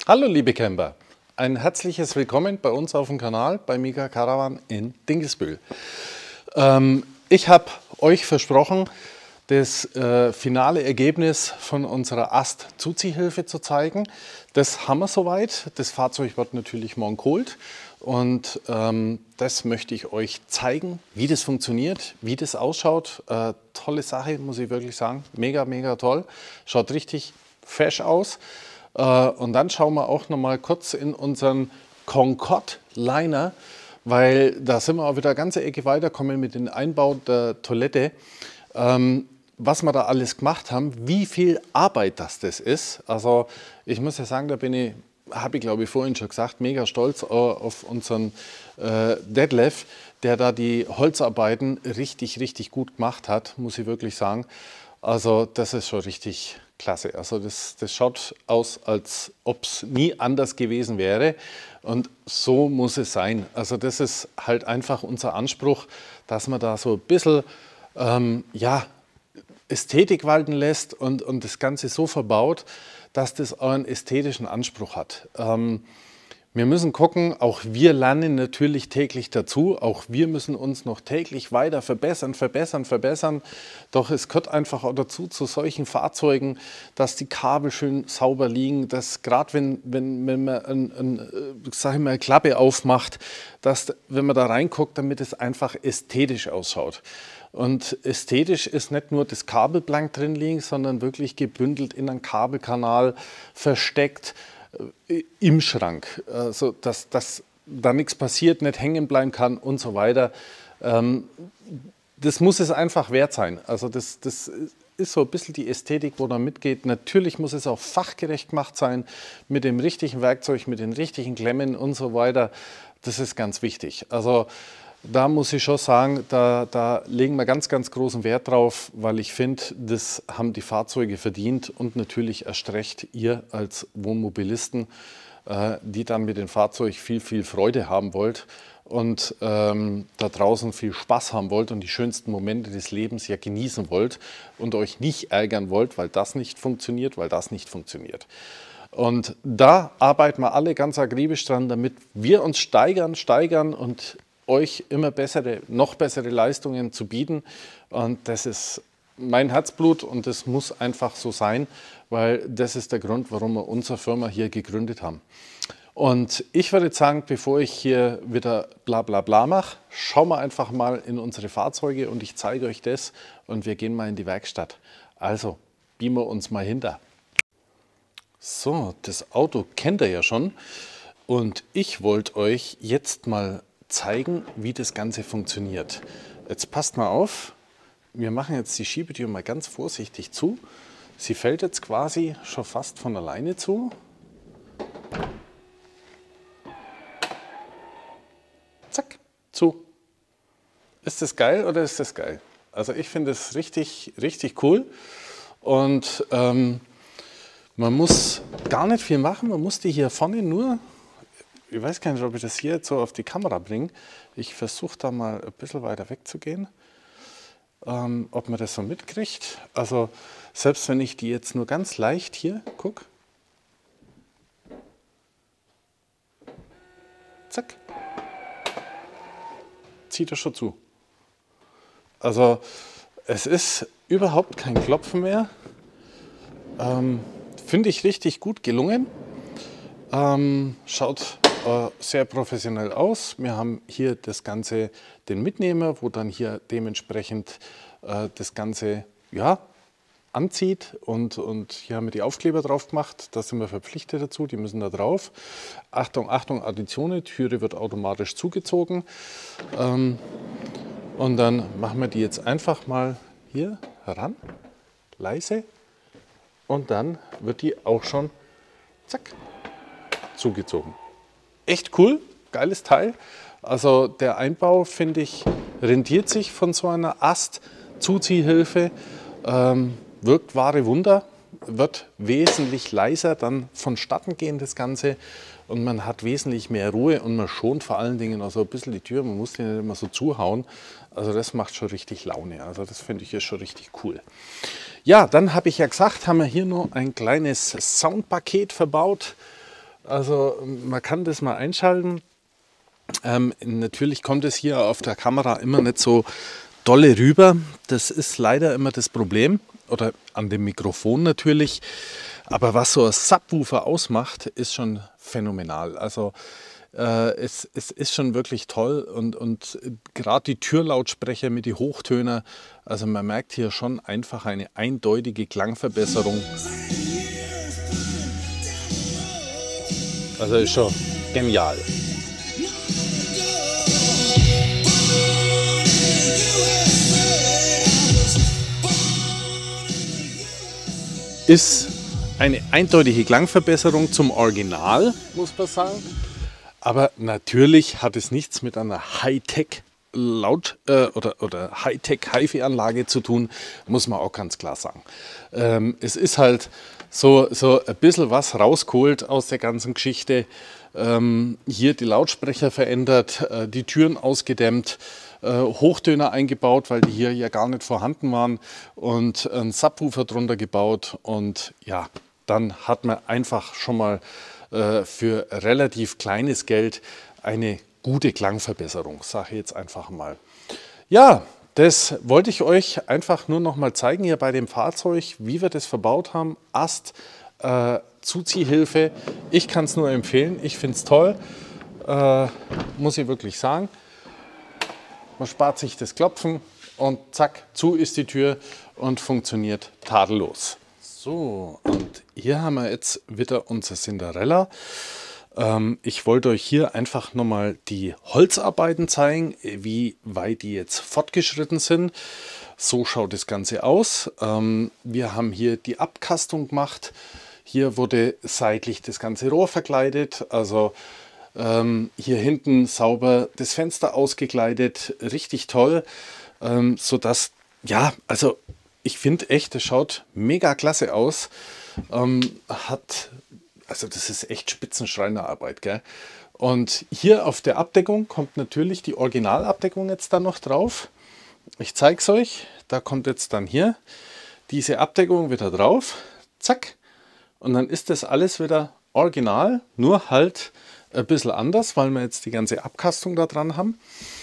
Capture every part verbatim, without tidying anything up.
Hallo liebe Camper, ein herzliches Willkommen bei uns auf dem Kanal bei Mega Caravan in Dinkelsbühl. Ähm, ich habe euch versprochen, das äh, finale Ergebnis von unserer Ast-Zuziehhilfe zu zeigen. Das haben wir soweit. Das Fahrzeug wird natürlich morgen geholt und ähm, das möchte ich euch zeigen, wie das funktioniert, wie das ausschaut. Äh, tolle Sache, muss ich wirklich sagen. Mega, mega toll. Schaut richtig fesch aus. Und dann schauen wir auch noch mal kurz in unseren Concorde Liner, weil da sind wir auch wieder eine ganze Ecke weiterkommen mit dem Einbau der Toilette. Ähm, was wir da alles gemacht haben, wie viel Arbeit das, das ist. Also ich muss ja sagen, da bin ich, habe ich glaube ich vorhin schon gesagt, mega stolz auf unseren äh, Detlef, der da die Holzarbeiten richtig, richtig gut gemacht hat, muss ich wirklich sagen. Also das ist schon richtig klasse. Also das, das schaut aus, als ob es nie anders gewesen wäre. Und so muss es sein. Also das ist halt einfach unser Anspruch, dass man da so ein bisschen ähm, ja, Ästhetik walten lässt und, und das Ganze so verbaut, dass das auch einen ästhetischen Anspruch hat. Ähm, Wir müssen gucken, auch wir lernen natürlich täglich dazu, auch wir müssen uns noch täglich weiter verbessern, verbessern, verbessern. Doch es gehört einfach auch dazu, zu solchen Fahrzeugen, dass die Kabel schön sauber liegen, dass gerade wenn, wenn, wenn man ein, ein, sag ich mal, eine Klappe aufmacht, dass wenn man da reinguckt, damit es einfach ästhetisch ausschaut. Und ästhetisch ist nicht nur das Kabel blank drin liegen, sondern wirklich gebündelt in einen Kabelkanal versteckt, im Schrank, also dass, dass da nichts passiert, nicht hängen bleiben kann und so weiter. Das muss es einfach wert sein. Also das, das ist so ein bisschen die Ästhetik, wo da mitgeht. Natürlich muss es auch fachgerecht gemacht sein, mit dem richtigen Werkzeug, mit den richtigen Klemmen und so weiter. Das ist ganz wichtig. Also da muss ich schon sagen, da, da legen wir ganz, ganz großen Wert drauf, weil ich finde, das haben die Fahrzeuge verdient und natürlich erst recht ihr als Wohnmobilisten, äh, die dann mit dem Fahrzeug viel, viel Freude haben wollt und ähm, da draußen viel Spaß haben wollt und die schönsten Momente des Lebens ja genießen wollt und euch nicht ärgern wollt, weil das nicht funktioniert, weil das nicht funktioniert. Und da arbeiten wir alle ganz akribisch dran, damit wir uns steigern, steigern und euch immer bessere, noch bessere Leistungen zu bieten. Und das ist mein Herzblut und das muss einfach so sein, weil das ist der Grund, warum wir unsere Firma hier gegründet haben. Und ich würde sagen, bevor ich hier wieder bla bla bla mache, schauen wir einfach mal in unsere Fahrzeuge und ich zeige euch das und wir gehen mal in die Werkstatt. Also, beamen wir uns mal hinter. So, das Auto kennt ihr ja schon und ich wollte euch jetzt mal zeigen, wie das Ganze funktioniert. Jetzt passt mal auf, wir machen jetzt die Schiebetür mal ganz vorsichtig zu. Sie fällt jetzt quasi schon fast von alleine zu. Zack, zu. Ist das geil oder ist das geil? Also ich finde es richtig, richtig cool und ähm, man muss gar nicht viel machen, man muss die hier vorne nur, ich weiß gar nicht, ob ich das hier jetzt so auf die Kamera bringe. Ich versuche da mal ein bisschen weiter wegzugehen, ähm, ob man das so mitkriegt. Also selbst wenn ich die jetzt nur ganz leicht hier, guck, zack, zieht er schon zu. Also es ist überhaupt kein Klopfen mehr. Ähm, Finde ich richtig gut gelungen. Ähm, schaut äh, sehr professionell aus. Wir haben hier das Ganze, den Mitnehmer, wo dann hier dementsprechend äh, das Ganze ja, anzieht und, und hier haben wir die Aufkleber drauf gemacht. Da sind wir verpflichtet dazu, die müssen da drauf. Achtung, Achtung, Additionen, Türe wird automatisch zugezogen. Ähm, und dann machen wir die jetzt einfach mal hier heran, leise und dann wird die auch schon zack, zugezogen. Echt cool, geiles Teil. Also der Einbau, finde ich, rentiert sich von so einer Ast-Zuziehhilfe. Ähm, wirkt wahre Wunder, wird wesentlich leiser dann vonstatten gehen das Ganze und man hat wesentlich mehr Ruhe und man schont vor allen Dingen auch so ein bisschen die Tür, man muss die nicht immer so zuhauen. Also das macht schon richtig Laune, also das finde ich ist schon richtig cool. Ja, dann habe ich ja gesagt, haben wir hier noch ein kleines Soundpaket verbaut. Also man kann das mal einschalten. Ähm, natürlich kommt es hier auf der Kamera immer nicht so dolle rüber. Das ist leider immer das Problem. Oder an dem Mikrofon natürlich. Aber was so ein Subwoofer ausmacht, ist schon phänomenal. Also äh, es, es ist schon wirklich toll. Und, und gerade die Türlautsprecher mit den Hochtöner, also man merkt hier schon einfach eine eindeutige Klangverbesserung. Also ist schon genial. Ist eine eindeutige Klangverbesserung zum Original, muss man sagen. Aber natürlich hat es nichts mit einer Hightech Laut äh, oder, oder Hightech Hi-Fi-Anlage zu tun, muss man auch ganz klar sagen. Ähm, es ist halt so, so ein bisschen was rausgeholt aus der ganzen Geschichte. Ähm, hier die Lautsprecher verändert, äh, die Türen ausgedämmt, äh, Hochtöner eingebaut, weil die hier ja gar nicht vorhanden waren, und einen Subwoofer drunter gebaut. Und ja, dann hat man einfach schon mal äh, für relativ kleines Geld eine gute Klangverbesserung, sage ich jetzt einfach mal. Ja, das wollte ich euch einfach nur noch mal zeigen hier bei dem Fahrzeug, wie wir das verbaut haben. Ast, äh, Zuziehhilfe. Ich kann es nur empfehlen. Ich finde es toll, äh, muss ich wirklich sagen. Man spart sich das Klopfen und zack, zu ist die Tür und funktioniert tadellos. So, und hier haben wir jetzt wieder unser Cinderella. Ähm, ich wollte euch hier einfach nochmal die Holzarbeiten zeigen, wie weit die jetzt fortgeschritten sind. So schaut das Ganze aus. Ähm, wir haben hier die Abkastung gemacht. Hier wurde seitlich das ganze Rohr verkleidet. Also ähm, hier hinten sauber das Fenster ausgekleidet. Richtig toll. Ähm, sodass, ja, also ich finde echt, das schaut mega klasse aus. Ähm, hat, also das ist echt Spitzenschreinerarbeit, gell? Und hier auf der Abdeckung kommt natürlich die Originalabdeckung jetzt dann noch drauf. Ich zeige es euch. Da kommt jetzt dann hier diese Abdeckung wieder drauf. Zack. Und dann ist das alles wieder original, nur halt ein bisschen anders, weil wir jetzt die ganze Abkastung da dran haben.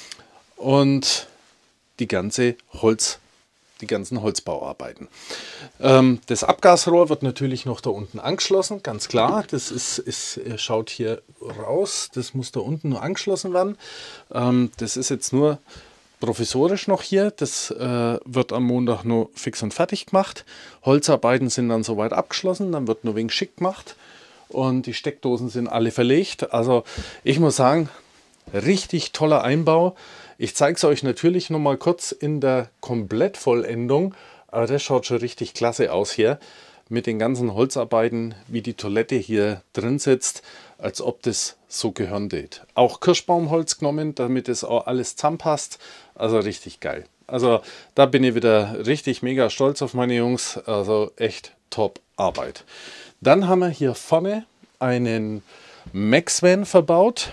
Und die ganze Holz, die ganzen Holzbauarbeiten. Ähm, das Abgasrohr wird natürlich noch da unten angeschlossen, ganz klar. Das ist, ist, schaut hier raus, das muss da unten nur angeschlossen werden. Ähm, das ist jetzt nur provisorisch noch hier. Das äh, wird am Montag nur fix und fertig gemacht. Holzarbeiten sind dann soweit abgeschlossen, dann wird nur wegen schick gemacht. Und die Steckdosen sind alle verlegt. Also ich muss sagen, richtig toller Einbau. Ich zeige es euch natürlich noch mal kurz in der Komplettvollendung. Aber das schaut schon richtig klasse aus hier. Mit den ganzen Holzarbeiten, wie die Toilette hier drin sitzt, als ob das so gehören tät. Auch Kirschbaumholz genommen, damit es auch alles zusammenpasst. Also richtig geil. Also da bin ich wieder richtig mega stolz auf meine Jungs. Also echt top Arbeit. Dann haben wir hier vorne einen Maxvan verbaut.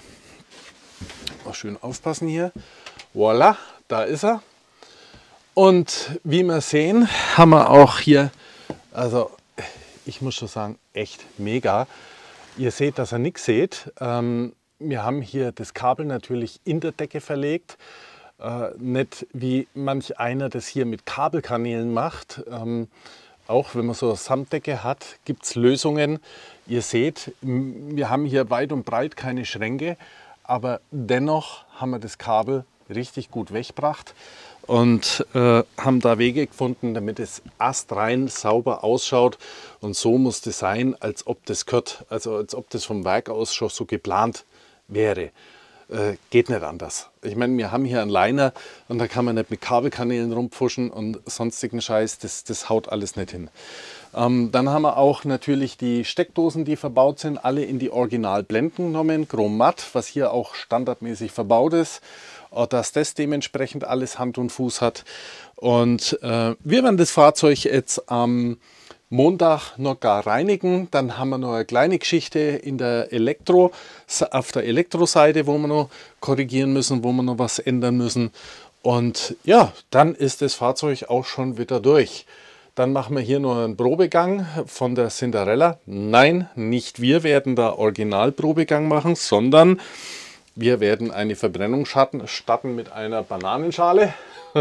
Mal schön aufpassen hier. Voila, da ist er. Und wie wir sehen, haben wir auch hier, also ich muss schon sagen, echt mega. Ihr seht, dass ihr nichts seht. Ähm, wir haben hier das Kabel natürlich in der Decke verlegt. Äh, nicht wie manch einer das hier mit Kabelkanälen macht. Ähm, auch wenn man so eine Samtdecke hat, gibt es Lösungen. Ihr seht, wir haben hier weit und breit keine Schränke, aber dennoch haben wir das Kabel richtig gut weggebracht und äh, haben da Wege gefunden, damit es astrein sauber ausschaut. Und so muss das sein, als ob das gehört, also als ob das vom Werk aus schon so geplant wäre. Äh, geht nicht anders. Ich meine, wir haben hier einen Liner und da kann man nicht mit Kabelkanälen rumpfuschen und sonstigen Scheiß, das, das haut alles nicht hin. Ähm, dann haben wir auch natürlich die Steckdosen, die verbaut sind, alle in die Originalblenden genommen, Chrom Matt, was hier auch standardmäßig verbaut ist, dass das dementsprechend alles Hand und Fuß hat. Und äh, wir werden das Fahrzeug jetzt am Montag noch gar reinigen. Dann haben wir noch eine kleine Geschichte in der Elektro, auf der Elektroseite, wo wir noch korrigieren müssen, wo wir noch was ändern müssen. Und ja, dann ist das Fahrzeug auch schon wieder durch. Dann machen wir hier nur einen Probegang von der Cinderella. Nein, nicht wir werden da Originalprobegang machen, sondern wir werden eine Verbrennung starten mit einer Bananenschale.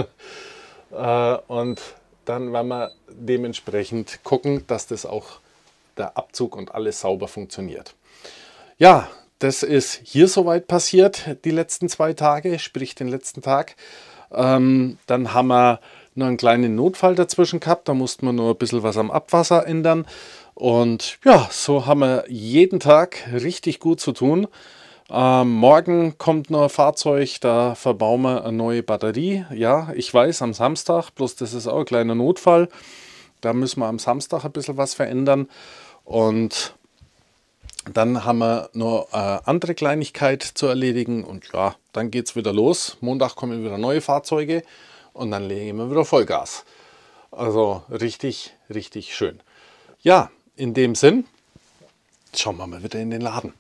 Und dann werden wir dementsprechend gucken, dass das auch der Abzug und alles sauber funktioniert. Ja, das ist hier soweit passiert, die letzten zwei Tage, sprich den letzten Tag. Ähm, dann haben wir nur einen kleinen Notfall dazwischen gehabt, da mussten wir nur ein bisschen was am Abwasser ändern. Und ja, so haben wir jeden Tag richtig gut zu tun. Ähm, morgen kommt noch ein Fahrzeug, da verbauen wir eine neue Batterie. Ja, ich weiß, am Samstag, bloß das ist auch ein kleiner Notfall. Da müssen wir am Samstag ein bisschen was verändern. Und dann haben wir noch eine andere Kleinigkeit zu erledigen. Und ja, dann geht es wieder los. Montag kommen wieder neue Fahrzeuge. Und dann legen wir wieder Vollgas. Also richtig, richtig schön. Ja, in dem Sinn, schauen wir mal wieder in den Laden.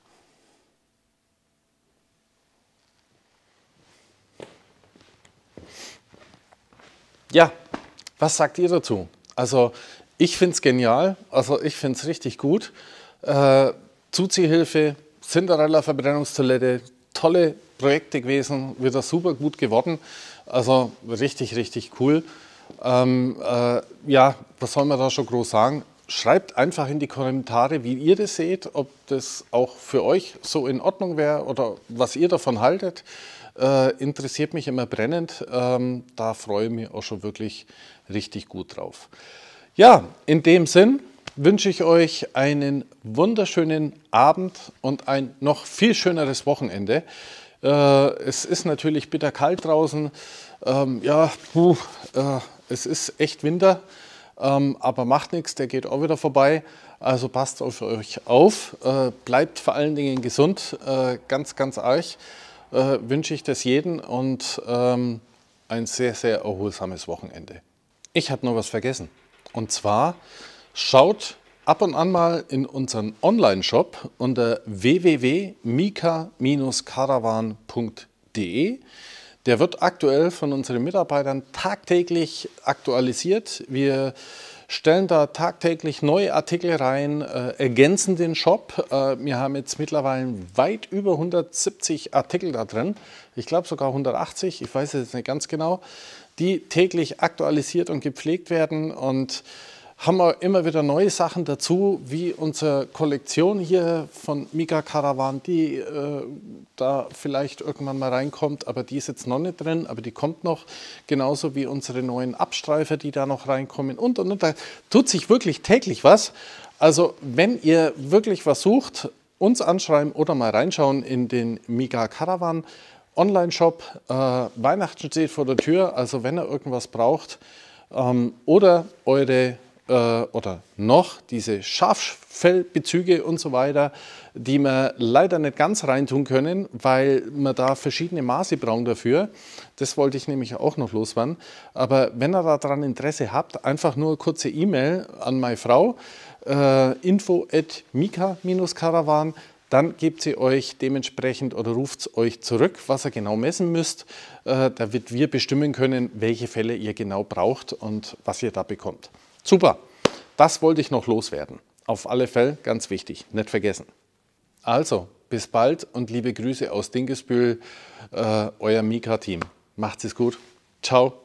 Ja, was sagt ihr dazu? Also ich finde es genial, also ich finde es richtig gut. Äh, Zuziehhilfe, Cinderella Verbrennungstoilette, tolle Projekte gewesen, wieder super gut geworden. Also richtig, richtig cool. Ähm, äh, ja, was soll man da schon groß sagen? Schreibt einfach in die Kommentare, wie ihr das seht, ob das auch für euch so in Ordnung wäre oder was ihr davon haltet. Äh, interessiert mich immer brennend. Ähm, da freue ich mich auch schon wirklich richtig gut drauf. Ja, in dem Sinn wünsche ich euch einen wunderschönen Abend und ein noch viel schöneres Wochenende. Äh, es ist natürlich bitterkalt draußen. Ähm, ja, puh, äh, es ist echt Winter, ähm, aber macht nichts, der geht auch wieder vorbei. Also passt auf euch auf, äh, bleibt vor allen Dingen gesund, äh, ganz, ganz arg. Äh, wünsche ich das jedem und ähm, ein sehr, sehr erholsames Wochenende. Ich habe noch was vergessen. Und zwar schaut ab und an mal in unseren Online-Shop unter w w w punkt mika Bindestrich caravan punkt de. Der wird aktuell von unseren Mitarbeitern tagtäglich aktualisiert. Wir stellen da tagtäglich neue Artikel rein, äh, ergänzen den Shop. Äh, wir haben jetzt mittlerweile weit über hundertsiebzig Artikel da drin. Ich glaube sogar hundertachtzig, ich weiß es jetzt nicht ganz genau, die täglich aktualisiert und gepflegt werden. Und haben wir immer wieder neue Sachen dazu, wie unsere Kollektion hier von Mika Caravan, die äh, da vielleicht irgendwann mal reinkommt, aber die ist jetzt noch nicht drin, aber die kommt noch. Genauso wie unsere neuen Abstreifer, die da noch reinkommen und, und, und. Da tut sich wirklich täglich was. Also wenn ihr wirklich was sucht, uns anschreiben oder mal reinschauen in den Mika Caravan Online-Shop. Äh, Weihnachten steht vor der Tür, also wenn ihr irgendwas braucht ähm, oder eure oder noch diese Schaffellbezüge und so weiter, die wir leider nicht ganz reintun können, weil wir da verschiedene Maße brauchen dafür. Das wollte ich nämlich auch noch loswerden. Aber wenn ihr daran Interesse habt, einfach nur eine kurze E-Mail an meine Frau, äh, info at mika Bindestrich caravan, dann gebt sie euch dementsprechend oder ruft es euch zurück, was ihr genau messen müsst, äh, damit wir bestimmen können, welche Fälle ihr genau braucht und was ihr da bekommt. Super, das wollte ich noch loswerden. Auf alle Fälle ganz wichtig, nicht vergessen. Also, bis bald und liebe Grüße aus Dinkelsbühl, äh, euer Mika-Team. Macht's es gut. Ciao.